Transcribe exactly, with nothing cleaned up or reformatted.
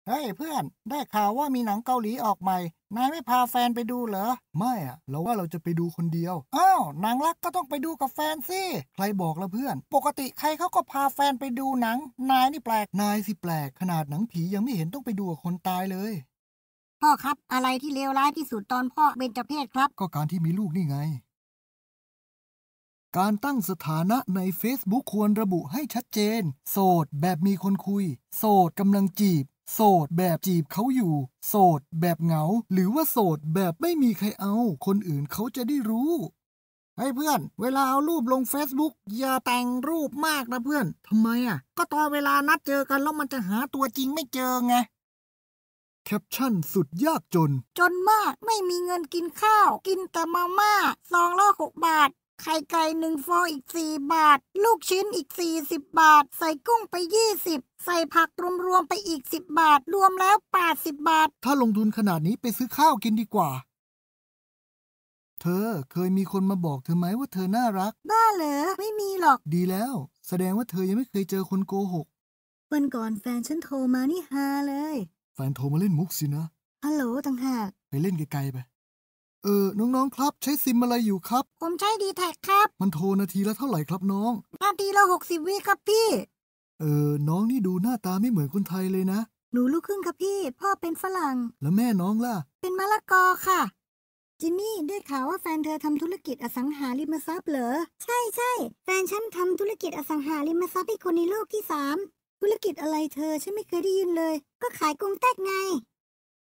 เฮ้ยเพื่อนได้ข่าวว่ามีหนังเกาหลีออกใหม่นายไม่พาแฟนไปดูเหรอไม่อะเราว่าเราจะไปดูคนเดียวอ้าวหนังรักก็ต้องไปดูกับแฟนสิใครบอกละเพื่อนปกติใครเขาก็พาแฟนไปดูหนังนายนี่แปลกนายสิแปลกขนาดหนังผียังไม่เห็นต้องไปดูกับคนตายเลยพ่อครับอะไรที่เลวร้ายที่สุดตอนพ่อเบญจเพสครับก็การที่มีลูกนี่ไงการตั้งสถานะใน Facebook ควรระบุให้ชัดเจนโสดแบบมีคนคุยโสดกำลังจีบโสดแบบจีบเขาอยู่โสดแบบเหงาหรือว่าโสดแบบไม่มีใครเอาคนอื่นเขาจะได้รู้เฮ้ยเพื่อนเวลาเอารูปลง Facebook อย่าแต่งรูปมากนะเพื่อนทำไมอ่ะก็ตอนเวลานัดเจอกันแล้วมันจะหาตัวจริงไม่เจอไงแคปชั่นสุดยากจนจนมากไม่มีเงินกินข้าวกินแต่มาม่าซองละหกบาทไข่ไก่หนึ่งฟองอีกสี่บาทลูกชิ้นอีกสี่สิบบาทใส่กุ้งไปยี่สิบใส่ผักรวมๆไปอีกสิบบาทรวมแล้วแปดสิบบาทถ้าลงทุนขนาดนี้ไปซื้อข้าวกินดีกว่าเธอเคยมีคนมาบอกเธอไหมว่าเธอน่ารักบ้าเหรอไม่มีหรอกดีแล้วแสดงว่าเธอยังไม่เคยเจอคนโกหกวันก่อนแฟนฉันโทรมานี่ฮาเลยแฟนโทรมาเล่นมุกสินะฮัลโหลต่างหากไปเล่นไกลๆไปเออน้องๆครับใช้ซิมอะไรอยู่ครับผมใช้ดีแท็กครับมันโทรนาทีละเท่าไหร่ครับน้องนาทีละหกสิบวิครับพี่เออน้องนี่ดูหน้าตาไม่เหมือนคนไทยเลยนะหนูลูกครึ่งครับพี่พ่อเป็นฝรั่งแล้วแม่น้องล่ะเป็นมะละกอค่ะจินนี่ได้ข่าวว่าแฟนเธอทำธุรกิจอสังหาริมทรัพย์เหรอใช่ใช่แฟนฉันทำธุรกิจอสังหาริมทรัพย์ให้คนในโลกที่สามธุรกิจอะไรเธอฉันไม่เคยได้ยินเลยก็ขายกงแต๊กไง